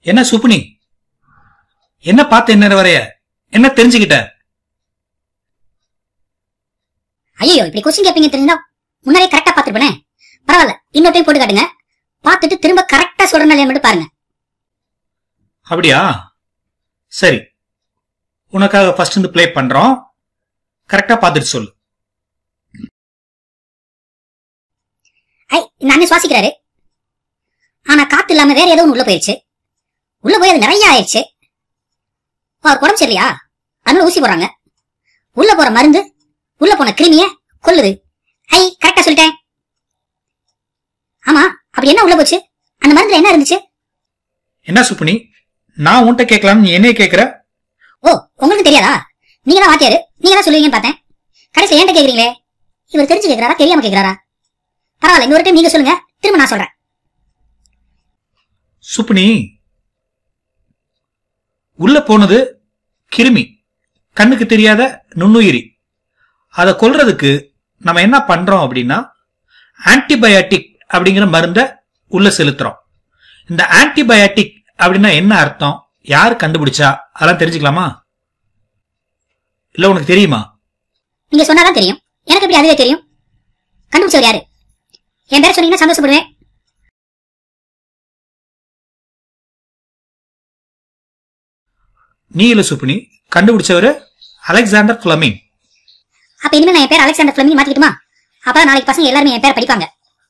என்ன சுப்புனி, என்ன பார்த்து என்ன வரைய, என்ன தெரிஞ்சுக்கிட்ட? ஐயோ, இப்படி கொஸ்டின் கேப்பீங்க தெரிஞ்சா முன்னாடியே கரெக்டா பாத்துருப்பேனே. பரவாயில்ல, இன்னொரு டைம் போட்டு காட்டுங்க. பார்த்துட்டு திரும்ப கரெக்டா சொல்றேன் மட்டும் பாருங்க. அப்படியா? சரி, உனக்காக ஃபர்ஸ்ட் இருந்து பிளே பண்றோம். கரெக்டா பாத்துட்டு சொல்லு. நானே சுவாசிக்கிறாரு, ஆனா காத்து இல்லாம வேற ஏதோ உள்ள போயிருச்சு. உள்ள போய் அது நிறைய ஆயிடுச்சு. அவர் உடம்பு சரியா, அதனால ஊசி போடுறாங்க. உள்ள போற மருந்து உள்ள போன கிருமிய கொல்லுது. கரெக்டா சொல்லிட்டேன். ஆமா, அப்படி என்ன உள்ள போச்சு? அந்த மருந்துல என்ன இருந்துச்சு? என்ன சுப்புனி, நான் உன்கிட்ட கேட்கலாம், நீ என்னைய கேக்குற? ஓ, உங்களுக்கு தெரியாதா? நீங்க தான் வாத்தியாரு, நீங்க தான் சொல்லுவீங்கன்னு பார்த்தேன். கடைசியில் என்கிட்ட கேக்குறீங்களே, இவர் தெரிஞ்சு கேக்குறாரா தெரியாம கேக்குறாரா? பரவாயில்ல, இன்னொரு டைம் நீங்க சொல்லுங்க, திரும்ப நான் சொல்றேன். சுப்புனி, உள்ள போனது கிருமி, கண்ணுக்கு தெரியாத நுண்ணுயிரி. அதை கொல்றதுக்கு நம்ம என்ன பண்றோம் அப்படின்னா, ஆன்டிபயாட்டிக் அப்படிங்கிற மருந்த உள்ள செலுத்துறோம். இந்த ஆன்டிபயாட்டிக் அப்படின்னா என்ன அர்த்தம், யாரு கண்டுபிடிச்சா, அதெல்லாம் தெரிஞ்சுக்கலாமா? இல்ல உனக்கு தெரியுமா? நீங்க சொன்னாதான் தெரியும். எனக்கு எப்படி அதுவே தெரியும்? கண்டுபிடிச்சவர் யாரு? என் பேரை சொன்னீங்கன்னா சந்தோஷப்படுவேன். நீ இல்ல சுப்புனி, கண்டுபிடிச்சவரு அலெக்சாண்டர் பிளமிங். அப்ப இனிமே நான் என் பேர் அலெக்சாண்டர் பிளமிங் மாத்திக்கிட்டுமா? அப்பதான் நாளைக்கு பசங்க எல்லாருமே என் பேரை படிப்பாங்க.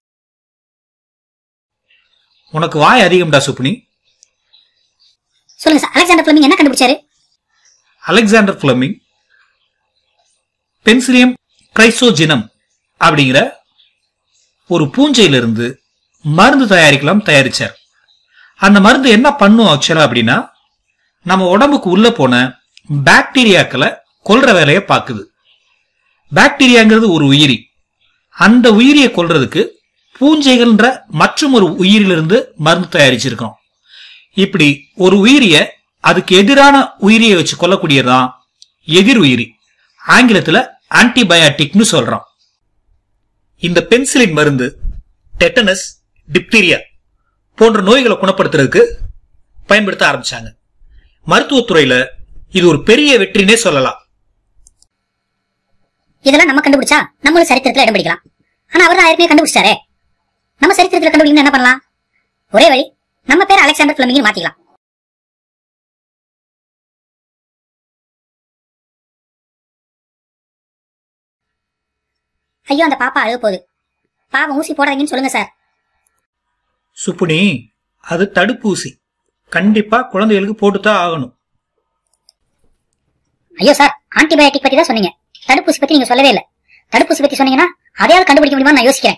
உனக்கு வாய் அதிகம்டா சுப்புனி. சொல்லுங்க சார், அலெக்சாண்டர் பிளமிங் என்ன கண்டுபிடிச்சாரு? அலெக்சாண்டர் பிளமிங் பென்சிலியம் கிரைசோஜினம் அப்படிங்கிற ஒரு பூஞ்சையிலிருந்து மருந்து தயாரிச்சார். அந்த மருந்து என்ன பண்ணும் ஆக்சுவலா அப்படின்னா, நம்ம உடம்புக்கு உள்ள போன பாக்டீரியாக்களை கொல்ற வேலையை பாக்குது. பாக்டீரியாங்கிறது ஒரு உயிரி. அந்த உயிரியை கொல்றதுக்கு பூஞ்சைகள்ன்ற மற்றும் ஒரு உயிரிலிருந்து மருந்து தயாரிச்சிருக்கோம். இப்படி ஒரு உயிரிய அதுக்கு எதிரான உயிரியை வச்சு கொல்லக்கூடியதான் எதிர் உயிரி. ஆங்கிலத்துல ஆன்டிபயாட்டிக்னு சொல்றோம். இந்த பென்சிலின் மருந்து டெட்டனஸ், டிப்தீரியா போன்ற நோய்களை குணப்படுத்துறதுக்கு பயன்படுத்த ஆரம்பிச்சாங்க. மருத்துவத்துறையில இது ஒரு பெரிய வெற்றினே சொல்லலாம். இதெல்லாம் நம்ம கண்டுபிடிச்சா நம்மளும் சரித்திரத்துல இடம் பிடிக்கலாம். ஆனா அவர் தான் ஏற்கனவே கண்டுபிடிச்சாரே. நம்ம சரித்திரத்துல கண்டுபிடிக்கணும், என்ன பண்ணலாம்? ஒரே வழி, நம்ம பேர் அலெக்சாண்டர் பிளமிங் மாத்திக்கலாம். ஐயோ, அந்த பாப்பா அழுக போகுது. பாவம், ஊசி போடாதீங்கன்னு சொல்லுங்க சார். சுப்புனி, அது தடுப்பூசி, கண்டிப்பா குழந்தைகளுக்கு போட்டுதான் ஆகணும். ஐயோ சார், ஆன்டிபயோட்டிக் பத்தி தான் சொன்னீங்க, தடுப்பூசி பத்தி நீங்க சொல்லவே இல்ல. தடுப்பூசி பத்தி சொன்னீங்கன்னா அதையாவது கண்டுபிடிக்க முடியுமா நான் யோசிக்கிறேன்.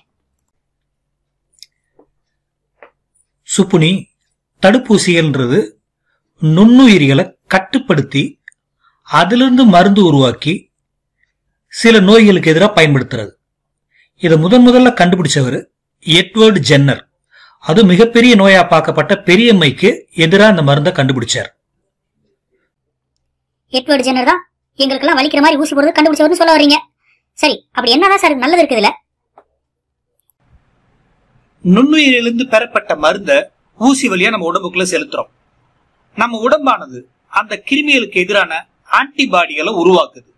சுப்புனி, தடுப்பூசிகள்ன்றது நுண்ணுயிரிகளை கட்டுப்படுத்தி அதிலிருந்து மருந்து உருவாக்கி சில நோய்களுக்கு எதிராக பயன்படுத்துறது. இதை முதல்ல கண்டுபிடிச்சவர் எட்வர்ட் ஜென்னர். அது மிகப்பெரிய நோயா பார்க்கப்பட்ட பெரியம்மைக்கு எதிராக அந்த மருந்தை கண்டுபிடிச்சார். எட்வர்ட் ஜென்னர் தான் எங்களுக்கெல்லாம் வலிக்கிற மாதிரி ஊசி போடுறது கண்டுபிடிச்சவர்னு சொல்ல வர்றீங்க. சரி, அப்படி என்னதான் சார் நல்லது இருக்குதுல? நுண்ணுயிரிலிருந்து பெறப்பட்ட மருந்த ஊசி வழியா நம்ம உடம்புக்குள்ள செலுத்துறோம். நம்ம உடம்பானது அந்த கிருமிகளுக்கு எதிரான ஆன்டிபாடிகளை உருவாக்குது.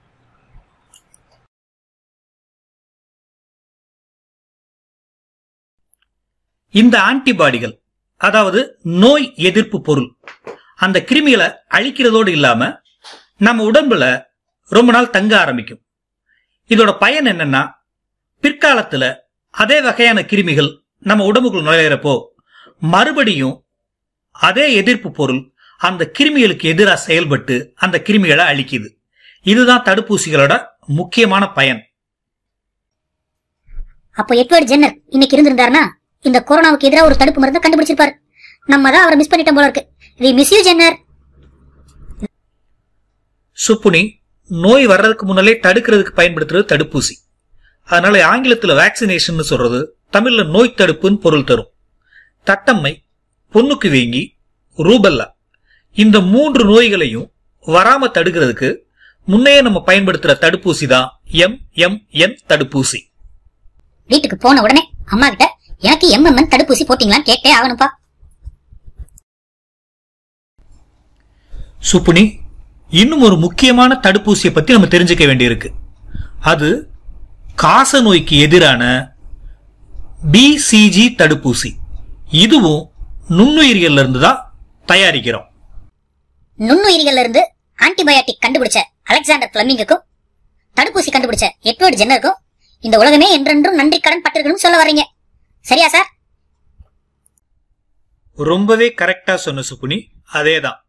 இந்த ஆன்டிபாடிகள், அதாவது நோய் எதிர்ப்பு பொருள், அந்த கிருமிகளை அழிக்கிறதோடு இல்லாம நம்ம உடம்புல ரொம்ப நாள் தங்க ஆரம்பிக்கும். இதோட பயன் என்னன்னா, பிற்காலத்துல அதே வகையான கிருமிகள் நம்ம உடம்புக்குள் நுழையிறப்போ மறுபடியும் அதே எதிர்ப்பு பொருள் அந்த கிருமிகளுக்கு எதிராக செயல்பட்டு அந்த கிருமிகளை அழிக்குது. இதுதான் தடுப்பூசிகளோட முக்கியமான பயன். அப்போ எட்வர்ட் ஜென்னர் இன்னைக்கு இருந்திருந்தாருன்னா இந்த கொரோனாவுக்கு எதிராக ஒரு தடுப்பு மருந்து கண்டுபிடிச்சிருப்பாரு. நம்ம தான் அவரை மிஸ் பண்ணிட்டோம் போல இருக்கு. We miss you, Jenner. சுப்புனி, நோய் வர்றதுக்கு முன்னாலே தடுக்கிறதுக்கு பயன்படுத்துறது தடுப்பூசி. அதனால ஆங்கிலத்துல வேக்சினேஷன் சொல்றது தமிழ்ல நோய் தடுப்புன்னு பொருள் தரும். தட்டம்மை, பொண்ணுக்கு வீங்கி, ரூபல்லா இந்த 3 நோய்களையும் வராம தடுக்கிறதுக்கு முன்னையே நம்ம பயன்படுத்துற தடுப்பூசி தான் MMN தடுப்பூசி. வீட்டுக்கு போன உடனே அம்மா கிட்ட எனக்கு MMN தடுப்பூசி போட்டீங்களான்னு கேட்டே ஆகணும்பா. சுப்புனி, இன்னும் ஒரு முக்கியமான தடுப்பூசியை பத்தி நம்ம தெரிஞ்சுக்க வேண்டியிருக்கு. அது காச நோய்க்கு எதிரான BCG தடுப்பூசி. இதுவும் நுண்ணுயிரிகள்ல இருந்து தான் தயாரிக்கிறோம். நுண்ணுயிரிகள்ல இருந்து ஆன்டிபயோட்டிக் கண்டுபிடிச்ச அலெக்சாண்டர் பிளமிங்குக்கும் தடுப்பூசி கண்டுபிடிச்ச எட்வர்ட் ஜென்னருக்கும் இந்த உலகமே என்றென்றும் நன்றி கடன் பட்டிருக்கணும்னு சொல்ல வர்றீங்க, சரியா சார்? ரொம்பவே கரெக்டா சொன்ன சுப்புனி, அதேதான்.